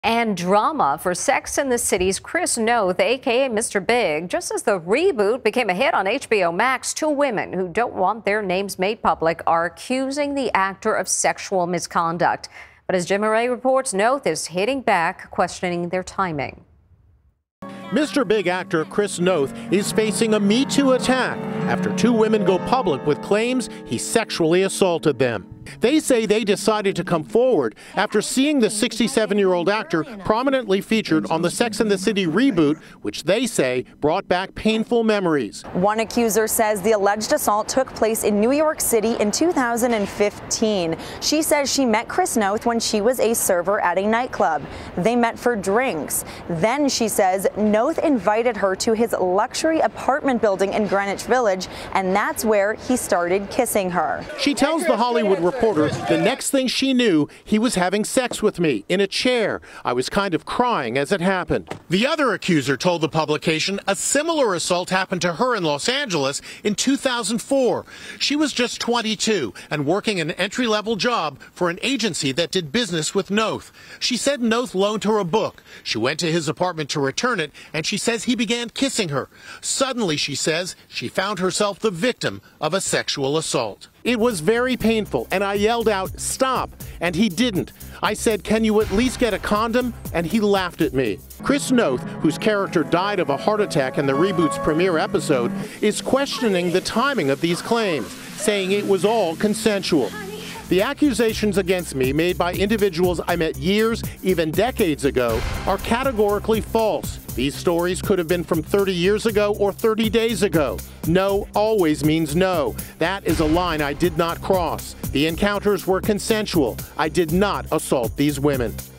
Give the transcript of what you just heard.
And drama for Sex and the City's Chris Noth, a.k.a. Mr. Big. Just as the reboot became a hit on HBO Max, two women who don't want their names made public are accusing the actor of sexual misconduct. But as Jim Murray reports, Noth is hitting back, questioning their timing. Mr. Big actor Chris Noth is facing a Me Too attack after two women go public with claims he sexually assaulted them. They say they decided to come forward after seeing the 67-year-old actor prominently featured on the Sex and the City reboot, which they say brought back painful memories. One accuser says the alleged assault took place in New York City in 2015. She says she met Chris Noth when she was a server at a nightclub. They met for drinks. Then she says Noth invited her to his luxury apartment building in Greenwich Village, and that's where he started kissing her. She tells The Hollywood Reporter the next thing she knew, he was having sex with me in a chair. I was kind of crying as it happened. The other accuser told the publication a similar assault happened to her in Los Angeles in 2004. She was just 22 and working an entry-level job for an agency that did business with Noth. She said Noth loaned her a book. She went to his apartment to return it, and she says he began kissing her. Suddenly, she says, she found herself the victim of a sexual assault. It was very painful, and I yelled out, "Stop," and he didn't. I said, "Can you at least get a condom?" And he laughed at me. Chris Noth, whose character died of a heart attack in the reboot's premiere episode, is questioning the timing of these claims, saying it was all consensual. The accusations against me, made by individuals I met years, even decades ago, are categorically false. These stories could have been from 30 years ago or 30 days ago. No always means no. That is a line I did not cross. The encounters were consensual. I did not assault these women.